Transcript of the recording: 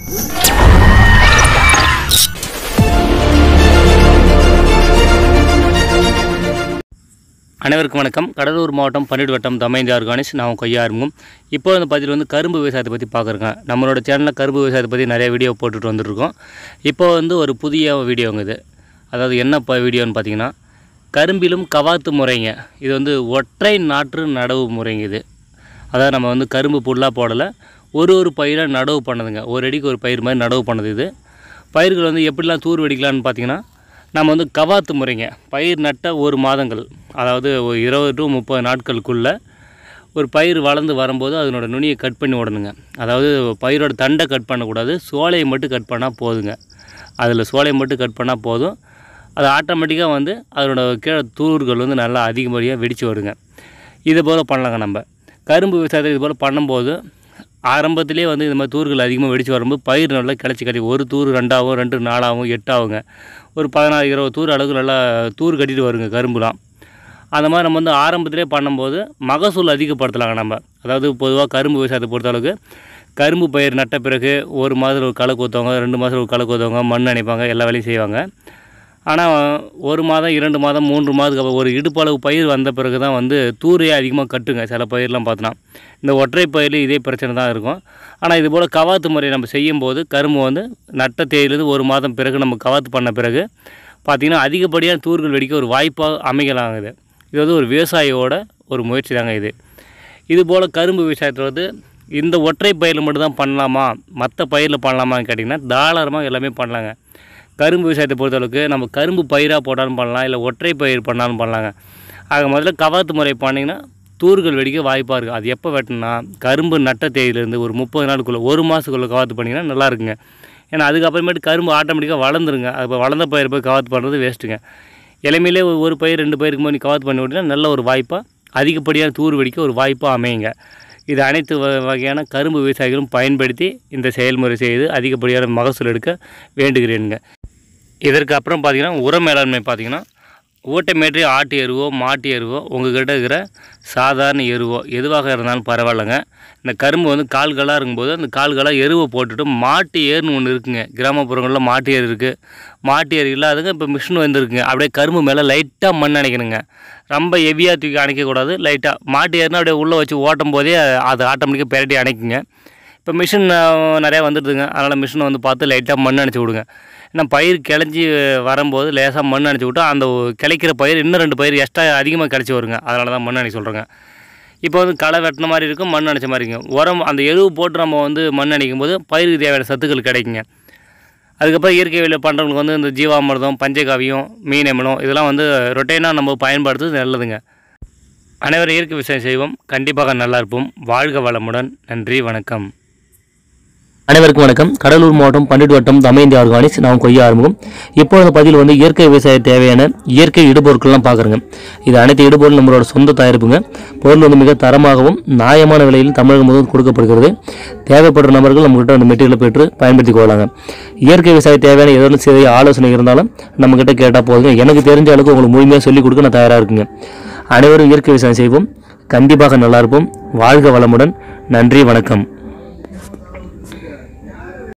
அனைவருக்கும் வணக்கம். கடலூர் மாவட்டம் பன்னிடு வட்டம் தமைந்தி ஆர்கானிக்ஸ். நான் கொய்யா ஆரம்பம். இப்போ இந்த பதிவில் வந்து கரும்பு விவசாயத்தை பற்றி பார்க்குறேங்க. நம்மளோட சேனலில் கரும்பு விவசாயத்தை பற்றி நிறைய வீடியோ போட்டுட்டு வந்துருக்கோம். இப்போ வந்து ஒரு புதிய வீடியோங்க இது. அதாவது என்ன வீடியோன்னு பார்த்தீங்கன்னா, கரும்பிலும் கவாத்து முறைங்க. இது வந்து ஒற்றை நாற்று நடவு முறைங்க இது. அதாவது நம்ம வந்து கரும்பு புல்லாக போடலை, ஒரு பயிராக நடவு பண்ணதுங்க. ஒரு அடிக்கு ஒரு பயிர் மாதிரி நடவு பண்ணது இது. பயிர்கள் வந்து எப்படிலாம் தூர் வெடிக்கலான்னு பார்த்தீங்கன்னா, நம்ம வந்து கவாத்து முறைங்க. பயிர் நட்ட 1 மாதங்கள், அதாவது 20 to 30 நாட்களுக்குள்ளே ஒரு பயிர் வளர்ந்து வரும்போது அதனோட நுனியை கட் பண்ணி விடணுங்க. அதாவது பயிரோட தண்டை கட் பண்ணக்கூடாது, சோலையை மட்டும் கட் பண்ணால் போதுங்க. அதில் சோலையை மட்டும் கட் பண்ணால் போதும். அது ஆட்டோமேட்டிக்காக வந்து அதனோட கீழே தூர்கள் வந்து நல்லா அதிகப்படியாக வெடித்து வருங்க. இதை போல் பண்ணலாங்க. நம்ம கரும்பு விவசாயத்தை இது போல் பண்ணும்போது ஆரம்பத்திலே வந்து இந்த மாதிரி தூர்கள் அதிகமாக வெடித்து வரும்போது பயிர் நல்லா கிளச்சி ஒரு தூர் 2 ஆகும், 2 4 ஆகும், 8 ஆகுங்க. ஒரு 16-20 தூர் அளவுக்கு நல்லா தூர் கட்டிட்டு வருங்க கரும்புலாம். அந்த மாதிரி நம்ம வந்து ஆரம்பத்திலே பண்ணும்போது மகசூல் அதிகப்படுத்தலாங்க நம்ம. அதாவது பொதுவாக கரும்பு விவசாயத்தை பொறுத்தளவுக்கு கரும்பு பயிர் நட்ட பிறகு 1 மாதத்தில் ஒரு களை கொத்துவாங்க, 2 மாதத்தில் ஒரு களை கொத்துவாங்க, மண் அணைப்பாங்க, எல்லா வேலையும் செய்வாங்க. ஆனால் 1 மாதம், 2 மாதம், 3 மாதத்துக்கு அப்புறம் ஒரு இடுப்பளவு பயிர் வந்த பிறகு தான் வந்து தூரே அதிகமாக கட்டுங்க. சில பயிரெலாம் பார்த்தோன்னா இந்த ஒற்றை பயிரில் இதே பிரச்சனை தான் இருக்கும். ஆனால் இது போல் கவாத்து முறை நம்ம செய்யும்போது கரும்பு வந்து நட்ட தேதியிலேருந்து 1 மாதம் பிறகு நம்ம கவாத்து பண்ண பிறகு பார்த்திங்கன்னா அதிகப்படியான தூர்கள் வெடிக்க ஒரு வாய்ப்பாக அமைக்கலாங்குது. இது வந்து ஒரு விவசாயியோட ஒரு முயற்சி தாங்க இது. இது போல் கரும்பு விவசாயத்தில் வந்து இந்த ஒற்றை பயிரில் மட்டும்தான் பண்ணலாமா, மற்ற பயிரில் பண்ணலாமான்னு கேட்டிங்கன்னா தாராளமாக எல்லாமே பண்ணலாங்க. கரும்பு விவசாயத்தை பொறுத்தளவுக்கு நம்ம கரும்பு பயிராக போட்டாலும் பண்ணலாம், இல்லை ஒற்றை பயிர் பண்ணாலும் பண்ணலாங்க. ஆக முதல்ல கவாத்து முறை பண்ணிங்கன்னா தூர்கள் வெடிக்க வாய்ப்பாக இருக்குது. அது எப்போ வெட்டினா கரும்பு நட்ட தேதியிலேருந்து ஒரு 30 நாளுக்குள்ளே 1 மாதத்துக்குள்ளே கவாத்து பண்ணிங்கன்னா நல்லா இருக்குங்க. ஏன்னா அதுக்கப்புறமேட்டு கரும்பு ஆட்டோமேட்டிக்காக வளர்ந்துருங்க. அது வளர்ந்த பயிர் போய் கவாத்து பண்ணுறது வேஸ்ட்டுங்க. இளமையிலே 1 பயிர் 2 பயிருக்கு போய் கவாத்து பண்ணி விட்டிங்கன்னா நல்ல ஒரு வாய்ப்பாக அதிகப்படியான தூர் வெடிக்க ஒரு வாய்ப்பாக அமையுங்க. இது அனைத்து வகையான கரும்பு விவசாயிகளும் பயன்படுத்தி இந்த செயல்முறை செய்து அதிகப்படியான மகசூல் எடுக்க வேண்டுகிறேனுங்க. இதற்கு அப்புறம் பார்த்திங்கன்னா உர மேலாண்மை பார்த்திங்கன்னா ஓட்டமேற்றி ஆட்டு எருவோ மாட்டு எருவோ உங்கள்கிட்ட இருக்கிற சாதாரண எருவோ எதுவாக இருந்தாலும் பரவாயில்லைங்க. இந்த கரும்பு வந்து கால்களாக இருக்கும்போது அந்த கால்களாக எருவை போட்டுட்டு மாட்டு ஏர்னு ஒன்று இருக்குங்க. கிராமப்புறங்களில் மாட்டு ஏர் இருக்குது. மாட்டு ஏர் இல்லாதங்க இப்போ மிஷின் வந்துருக்குங்க. அப்படியே கரும்பு மேலே லைட்டாக மண் அணைக்கணுங்க. ரொம்ப ஹெவியாக தூக்கி அணைக்கக்கூடாது, லைட்டாக. மாட்டு ஏர்னால் அப்படியே உள்ளே வச்சு ஓட்டும் போதே அது ஆட்டோமேட்டிக்காக பெரட்டி அணைக்குங்க. இப்போ மிஷின் நிறையா வந்துடுதுங்க. அதனால் மிஷினை வந்து பார்த்து லைட்டாக மண் அணைச்சி விடுங்க. ஏன்னா பயிர் கிளஞ்சி வரும்போது லேசாக மண் அணைச்சி விட்டா அந்த கிளைக்கிற பயிர் இன்னும் 2 பயிர் எக்ஸ்ட்ரா அதிகமாக கிளச்சி வருங்க. அதனால தான் மண் அணைக்க சொல்கிறேங்க. இப்போ வந்து களை வெட்டின மாதிரி இருக்கும், மண் அணைச்ச மாதிரி இருக்கும். உரம் அந்த எருவு போட்டு நம்ம வந்து மண் அணைக்கும் போது பயிருக்கு தேவையான சத்துக்கள் கிடைக்குங்க. அதுக்கப்புறம் இயற்கை வேலை பண்ணுறவங்களுக்கு வந்து இந்த ஜீவாமிர்தம், பஞ்சகாவியம், மீன் அமிலம் இதெல்லாம் வந்து ரொட்டீனாக நம்ம பயன்படுத்துறது நல்லதுங்க. அனைவரும் இயற்கை விவசாயம் செய்வோம், கண்டிப்பாக நல்லா இருப்போம். வாழ்க வளமுடன். நன்றி, வணக்கம். அனைவருக்கும் வணக்கம். கடலூர் மாவட்டம் பன்னிடு வட்டம் தமைந்தி ஆர்கானிக்ஸ். நான் கொய்யா ஆரம்பம். இப்போ அந்த பதிவில் வந்து இயற்கை விவசாய தேவையான இயற்கை இடுபொருட்கள்லாம் பார்க்குறேங்க. இது அனைத்து இடுபொருள் நம்மளோட சொந்த தயாரிப்புங்க. பொருள் வந்து மிக தரமாகவும் நியாயமான விலையிலும் தமிழகம் முழுவதும் கொடுக்கப்படுகிறது. தேவைப்படுற நபர்கள் நம்மகிட்ட அந்த மெட்டீரியலை பெற்று பயன்படுத்தி கொள்ளலாங்க. இயற்கை விவசாய தேவையான ஏதாவது சிறிய ஆலோசனை இருந்தாலும் நம்மகிட்ட கேட்டால் போதுங்க. எனக்கு தெரிஞ்ச அளவுக்கு உங்களுக்கு முழுமையாக சொல்லிக் கொடுக்க நான் தயாராக இருக்குங்க. அனைவரும் இயற்கை விவசாயம் செய்வோம், கண்டிப்பாக நல்லா இருப்போம். வாழ்க வளமுடன். நன்றி, வணக்கம்.